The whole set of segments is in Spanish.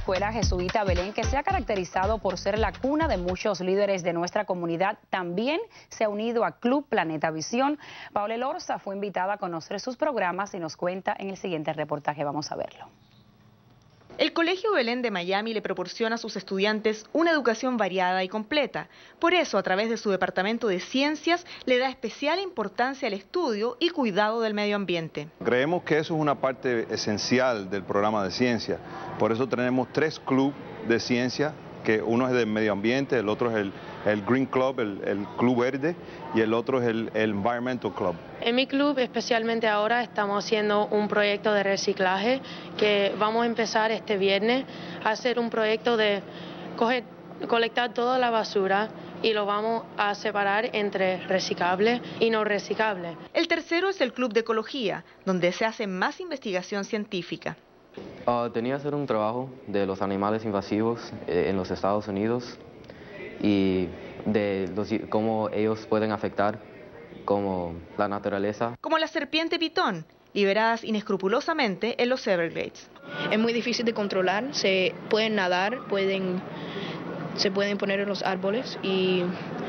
escuela jesuita Belén, que se ha caracterizado por ser la cuna de muchos líderes de nuestra comunidad, también se ha unido a Club Planeta Visión. Paola Elorza fue invitada a conocer sus programas y nos cuenta en el siguiente reportaje. Vamos a verlo. El Colegio Belén de Miami le proporciona a sus estudiantes una educación variada y completa. Por eso, a través de su departamento de ciencias, le da especial importancia al estudio y cuidado del medio ambiente. Creemos que eso es una parte esencial del programa de ciencia. Por eso tenemos 3 clubes de ciencia, que uno es del medio ambiente, el otro es el Green Club, el Club Verde, y el otro es el Environmental Club. En mi club, especialmente ahora, estamos haciendo un proyecto de reciclaje que vamos a empezar este viernes a hacer un proyecto de colectar toda la basura y lo vamos a separar entre reciclable y no reciclable. El tercero es el Club de Ecología, donde se hace más investigación científica. Tenía que hacer un trabajo de los animales invasivos en los Estados Unidos y de cómo ellos pueden afectar como la naturaleza. Como la serpiente pitón, liberadas inescrupulosamente en los Everglades. Es muy difícil de controlar, se pueden nadar, se pueden poner en los árboles y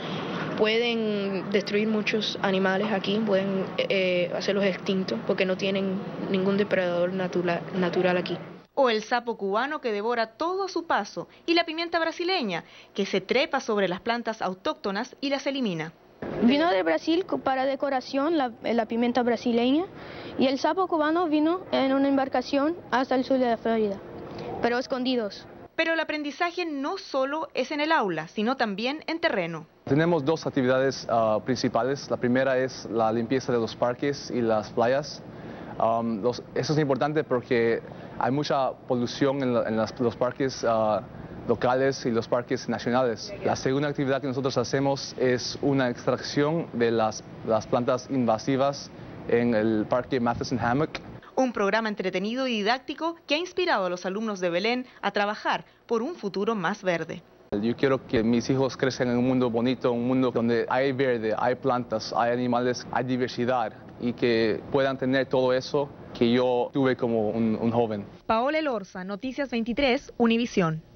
pueden destruir muchos animales aquí, pueden hacerlos extintos porque no tienen ningún depredador natural aquí. O el sapo cubano que devora todo a su paso, y la pimienta brasileña, que se trepa sobre las plantas autóctonas y las elimina. Vino de Brasil para decoración la pimienta brasileña, y el sapo cubano vino en una embarcación hasta el sur de la Florida, pero escondidos. Pero el aprendizaje no solo es en el aula, sino también en terreno. Tenemos 2 actividades principales. La primera es la limpieza de los parques y las playas. Eso es importante porque hay mucha polución en los parques locales y los parques nacionales. La segunda actividad que nosotros hacemos es una extracción de las plantas invasivas en el parque Matheson Hammock. Un programa entretenido y didáctico que ha inspirado a los alumnos de Belén a trabajar por un futuro más verde. Yo quiero que mis hijos crezcan en un mundo bonito, un mundo donde hay verde, hay plantas, hay animales, hay diversidad y que puedan tener todo eso que yo tuve como un joven. Paola Elorza, Noticias 23, Univisión.